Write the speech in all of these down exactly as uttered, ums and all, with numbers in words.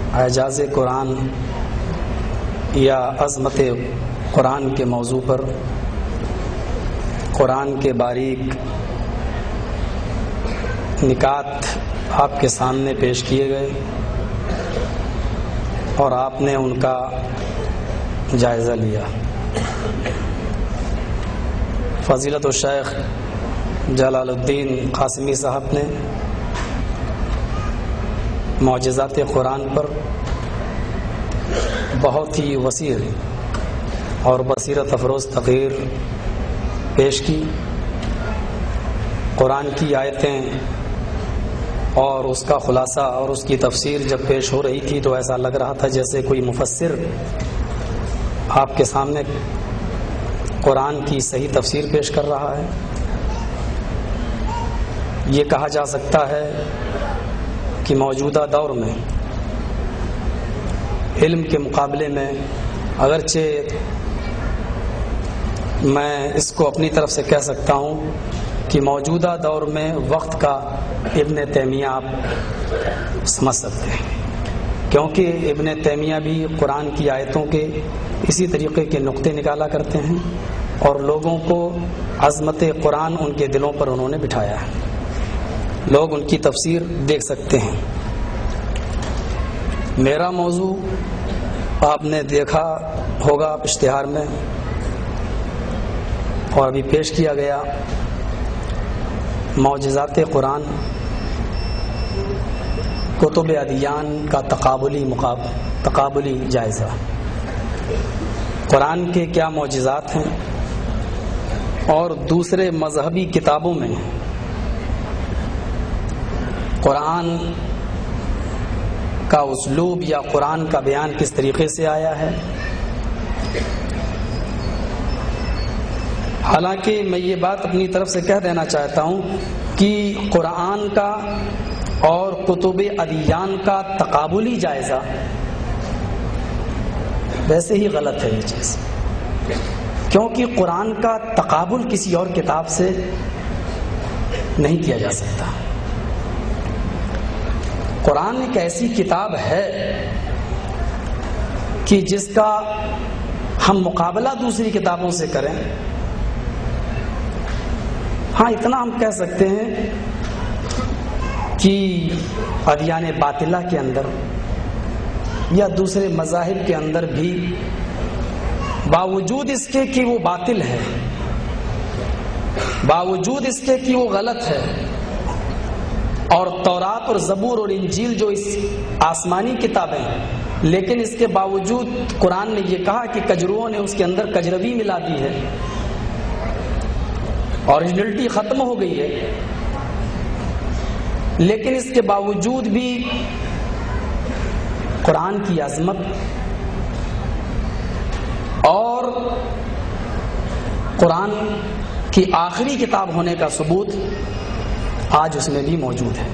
اعجاز قرآن یا عظمت قرآن کے موضوع پر قرآن کے باریک نکات آپ کے سامنے پیش کیے گئے اور آپ نے ان کا جائزہ لیا۔ فضیلت الشیخ جلال الدین قاسمی صاحب نے معجزات قرآن پر بہت ہی وسیع اور بصیرت افروز تقریر پیش کی۔ قرآن کی آیتیں اور اس کا خلاصہ اور اس کی تفسیر جب پیش ہو رہی تھی تو ایسا لگ رہا تھا جیسے کوئی مفسر آپ کے سامنے قرآن کی صحیح تفسیر پیش کر رہا ہے۔ یہ کہا جا سکتا ہے کہ موجودہ دور میں علم کے مقابلے میں اگرچہ میں اس کو اپنی طرف سے کہہ سکتا ہوں کہ موجودہ دور میں وقت کا ابن تیمیہ آپ سمجھ سکتے ہیں، کیونکہ ابن تیمیہ بھی قرآن کی آیتوں کے اسی طریقے کے نقطے نکالا کرتے ہیں اور لوگوں کو عظمت قرآن ان کے دلوں پر انہوں نے بٹھایا ہے۔ لوگ ان کی تفسیر دیکھ سکتے ہیں۔ میرا موضوع آپ نے دیکھا ہوگا اشتہار میں اور ابھی پیش کیا گیا، معجزات قرآن کتب ادیان کا تقابلی مقاب تقابلی جائزہ۔ قرآن کے کیا معجزات ہیں اور دوسرے مذہبی کتابوں میں قرآن کا اسلوب یا قرآن کا بیان کس طریقے سے آیا ہے۔ حالانکہ میں یہ بات اپنی طرف سے کہہ دینا چاہتا ہوں کہ قرآن کا اور کتب ادیان کا تقابلی جائزہ ویسے ہی غلط ہے یہ چیز، کیونکہ قرآن کا تقابل کسی اور کتاب سے نہیں کیا جا سکتا۔ قرآن ایک ایسی کتاب ہے کہ جس کا ہم مقابلہ دوسری کتابوں سے کریں، ہاں اتنا ہم کہہ سکتے ہیں کہ ادیان باطلہ کے اندر یا دوسرے مذاہب کے اندر بھی باوجود اس کے کہ وہ باطل ہے، باوجود اس کے کہ وہ غلط ہے، اور تورات اور زبور اور انجیل جو اس آسمانی کتابیں ہیں، لیکن اس کے باوجود قرآن نے یہ کہا کہ کجرووں نے اس کے اندر کجروی ملا دی ہے، اوریجنلٹی ختم ہو گئی ہے، لیکن اس کے باوجود بھی قرآن کی عظمت اور قرآن کی آخری کتاب ہونے کا ثبوت آج اس میں بھی موجود ہے۔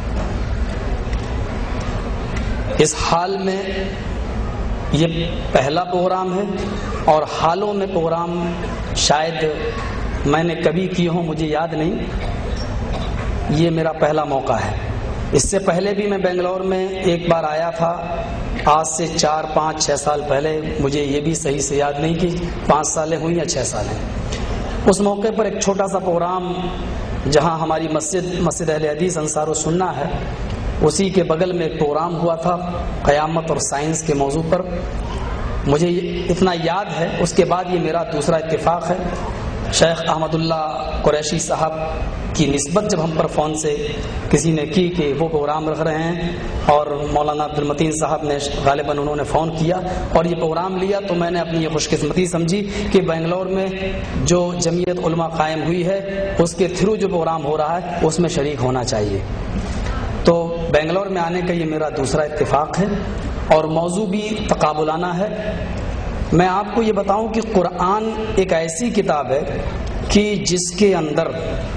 اس حال میں یہ پہلا پروگرام ہے اور حالوں میں پروگرام شاید میں نے کبھی کی ہوں، مجھے یاد نہیں، یہ میرا پہلا موقع ہے۔ اس سے پہلے بھی میں بنگلور میں ایک بار آیا تھا، آج سے چار پانچ چھ سال پہلے، مجھے یہ بھی صحیح سے یاد نہیں کہ پانچ سالیں ہوئی یا چھ سالیں۔ اس موقع پر ایک چھوٹا سا پروگرام جہاں ہماری مسجد مسجد اہل حدیث انصار السنہ ہے، اسی کے بغل میں ایک پروگرام ہوا تھا قیامت اور سائنس کے موضوع پر، مجھے اتنا یاد ہے۔ اس کے بعد یہ میرا دوسرا اتفاق ہے۔ شیخ احمد اللہ قریشی صاحب کی نسبت جب ہم پر فون سے کسی نے کی کہ وہ پروگرام رکھ رہے ہیں اور مولانا عبد المتین صاحب نے غالباً انہوں نے فون کیا اور یہ پروگرام لیا، تو میں نے اپنی یہ خوش قسمتی سمجھی کہ بنگلور میں جو جمعیت علماء قائم ہوئی ہے اس کے تھرو جو پروگرام ہو رہا ہے اس میں شریک ہونا چاہیے۔ تو بنگلور میں آنے کا یہ میرا دوسرا اتفاق ہے اور موضوع بھی تقابلانہ ہے۔ میں آپ کو یہ بتاؤں کہ قرآن ایک ایسی کتاب ہے کہ جس کے اندر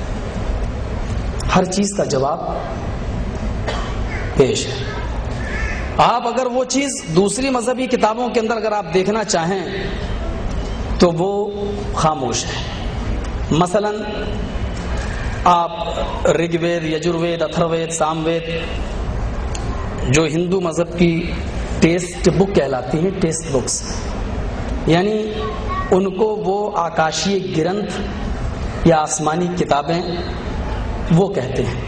ہر چیز کا جواب پیش ہے۔ آپ اگر وہ چیز دوسری مذہبی کتابوں کے اندر اگر آپ دیکھنا چاہیں تو وہ خاموش ہے۔ مثلا آپ رگ وید، یجر وید، اتھر وید، سام وید جو ہندو مذہب کی ٹیکسٹ بک کہلاتی ہیں، ٹیکسٹ بکس، یعنی ان کو وہ آکاشی گرنتھ یا آسمانی کتابیں وہ کہتے ہیں.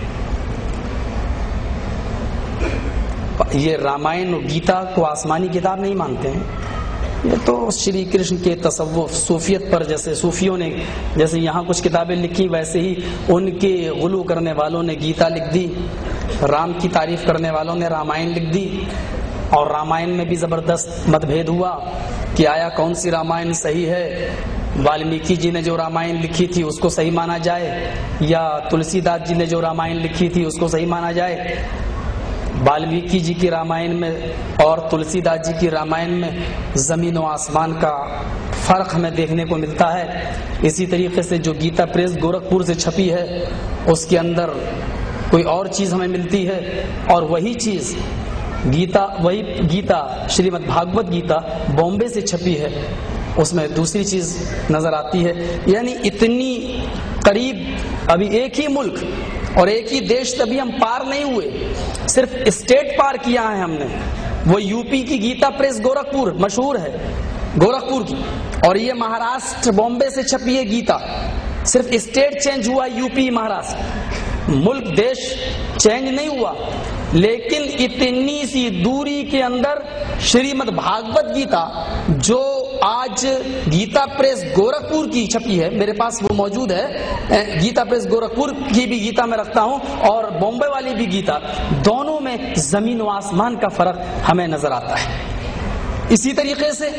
یہ رامائن اور گیتا کو آسمانی کتاب نہیں مانتے ہیں. یہ تو شری کرشن کے تصوف صوفیت پر، جیسے صوفیوں نے جیسے یہاں کچھ کتابیں لکھی، ویسے ہی ان کے غلو کرنے والوں نے گیتا لکھ دی، رام کی تعریف کرنے والوں نے رامائن لکھ دی. اور رامائن میں بھی زبردست مت بھید ہوا کہ آیا کون سی رامائن صحیح ہے، والمیکی جی نے جو رامائن لکھی تھی اس کو صحیح مانا جائے، یا تلسی داس جی نے جو رامائن لکھی تھی اس کو صحیح مانا جائے. والمیکی جی کی رامائن میں اور تلسی داس جی کی رامائن میں زمین و آسمان کا فرق ہمیں دیکھنے کو ملتا ہے. اسی طریقے سے جو گیتا پریس گورکھپور سے چھپی ہے اس کے اندر کوئی اور چیز ہمیں ملتی ہے، اور وہی چیز گیتا وہی گیتا شریمد بھاگوت گیتا بامبے سے چھپی ہے، اس میں دوسری چیز نظر آتی ہے. یعنی اتنی قریب ابھی ایک ہی ملک اور ایک ہی دیش تبھی ہم پار نہیں ہوئے، صرف اسٹیٹ پار کیا ہے ہم نے. وہ یو پی کی گیتا پریس گورکھپور مشہور ہے، گورکھپور کی، اور یہ مہاراشٹر بامبے سے چھپی ہے گیتا. صرف اسٹیٹ چینج ہوا، یو پی مہاراشٹر، ملک دیش چینج نہیں ہوا. لیکن اتنی سی دوری کے اندر شریمد بھاگوت گیتا جو آج گیتا پریس گورکھپور کی چھپی ہے، میرے پاس وہ موجود ہے، گیتا پریس گورکھپور کی بھی گیتا میں رکھتا ہوں اور بامبے والی بھی گیتا، دونوں میں زمین و آسمان کا فرق ہمیں نظر آتا ہے. اسی طریقے سے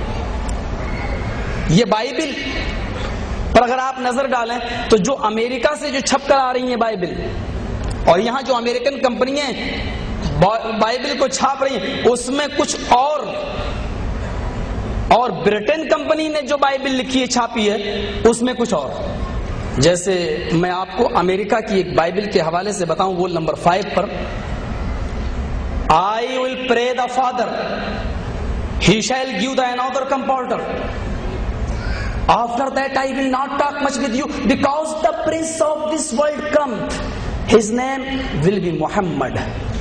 یہ بائبل پر اگر آپ نظر ڈالیں تو جو امریکہ سے جو چھپ کر آ رہی ہیں بائبل، اور یہاں جو امریکن کمپنیاں بائبل کو چھاپ رہی ہیں اس میں کچھ اور، اور برٹن کمپنی نے جو بائبل لکھی ہے چھاپی ہے اس میں کچھ اور. جیسے میں آپ کو امریکہ کی ایک بائبل کے حوالے سے بتاؤں، وہ نمبر فائیو پر I will pray the Father, he shall give the another comforter. After that I will not talk much with you because the prince of this world cometh. His name will be Muhammad.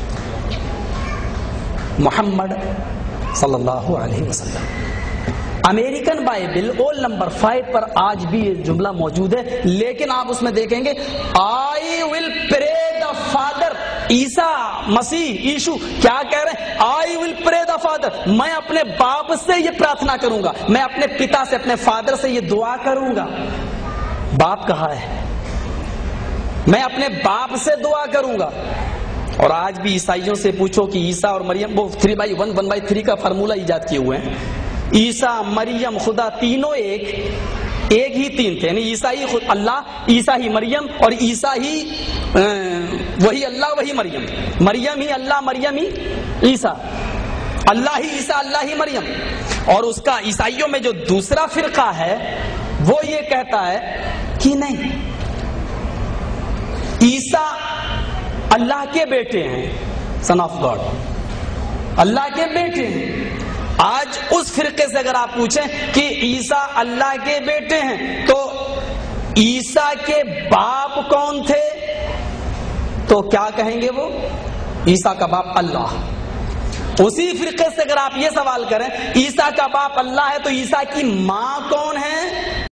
Muhammad صلی اللہ علیہ وسلم. American Bible اول number five پر آج بھی یہ جملہ موجود ہے، لیکن آپ اس میں دیکھیں گے I will pray the Father. عیسیٰ مسیح یشو کیا کہہ رہے ہیں؟ I will pray the Father. میں اپنے باپ سے یہ پرارتھنا کروں گا، میں اپنے پتا سے، اپنے فادر سے یہ دعا کروں گا. باپ کہا ہے، میں اپنے باپ سے دعا کروں گا. اور آج بھی عیسائیوں سے پوچھو کہ عیسیٰ اور مریم، وہ three by one one by three کا فارمولہ ایجاد کیے ہوئے ہیں. عیسیٰ مریم خدا تینوں ایک ایک ہی تین تھے، یعنی عیسیٰ ہی خود اللہ، عیسیٰ ہی مریم، اور عیسیٰ ہی وہی اللہ وہی مریم، مریم ہی اللہ مریم ہی عیسیٰ، اللہ ہی عیسیٰ اللہ ہی مریم. اور اس کا عیسائیوں میں جو دوسرا فرقہ ہے وہ یہ کہتا ہے کہ نہیں، عیسیٰ اللہ کے بیٹے ہیں، سن آف گاڈ، اللہ کے بیٹے ہیں. آج اس فرقے سے اگر آپ پوچھیں کہ عیسیٰ اللہ کے بیٹے ہیں تو عیسیٰ کے باپ کون تھے، تو کیا کہیں گے وہ؟ عیسیٰ کا باپ اللہ. اسی فرقے سے اگر آپ یہ سوال کریں عیسیٰ کا باپ اللہ ہے تو عیسیٰ کی ماں کون ہے،